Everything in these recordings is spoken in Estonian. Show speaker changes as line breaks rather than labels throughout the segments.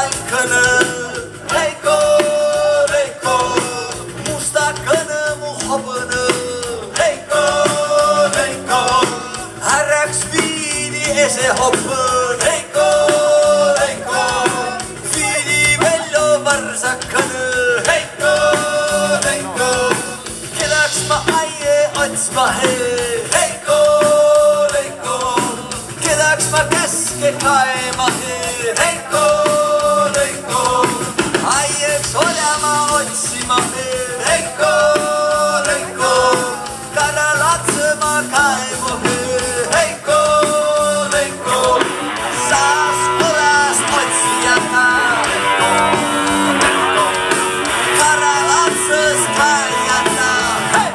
halkını Heyko, heyko Mustakını muhabını Heyko, heyko Haraks viidi ese hoppın Heyko, heyko Viidi bello varsakkanı Heyko, heyko Kedaks ma aie otsma he Heyko, heyko Kedaks ma keske kaema he Heyko, heyko Aieks olema otsima he Heyko, heyko Karalatsema kaemo he Heyko, heyko Saas olas otsijata Heyko, heyko Karalatses kajata Hey!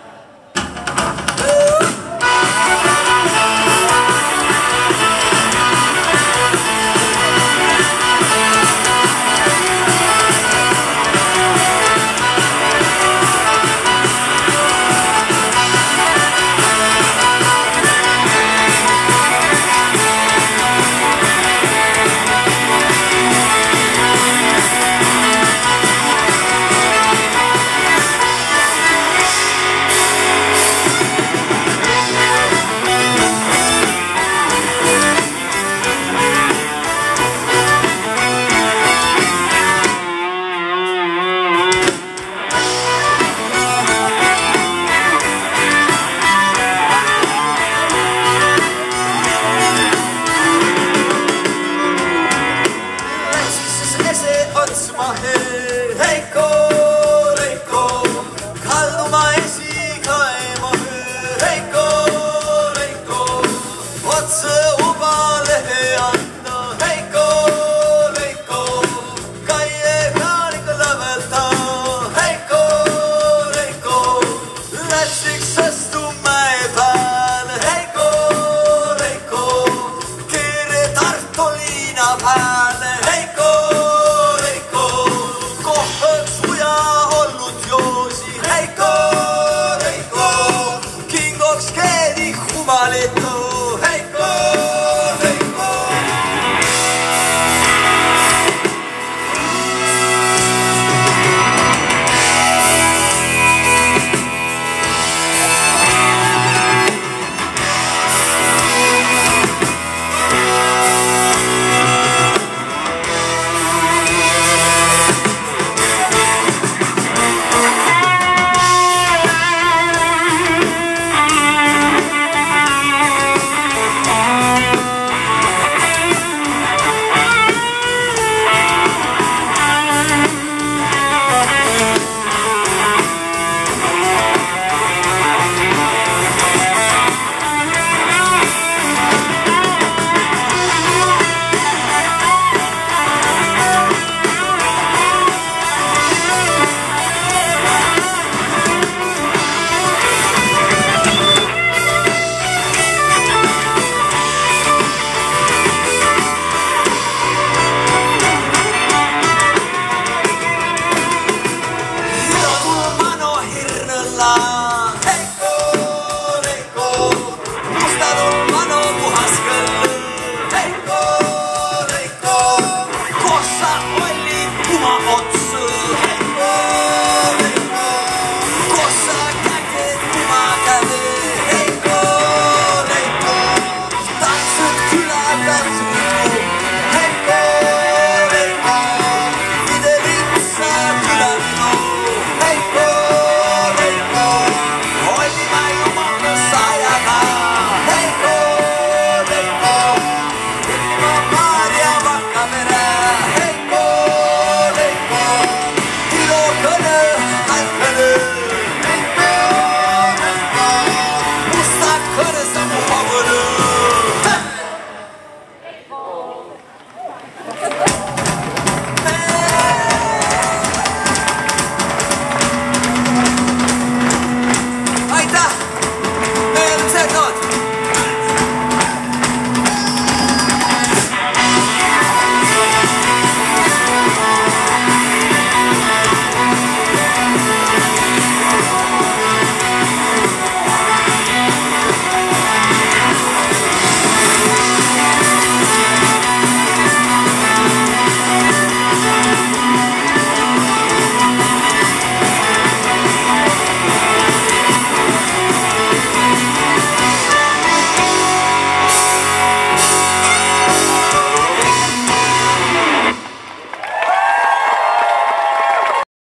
Heyko, heyko Kalluma esi kaema Heyko, heyko Otse uba lehe anda Heyko, heyko Kaie karik lavelta Heyko, heyko Lätsik sestu mäe pääl Heyko, heyko Kere Tartu liina pääl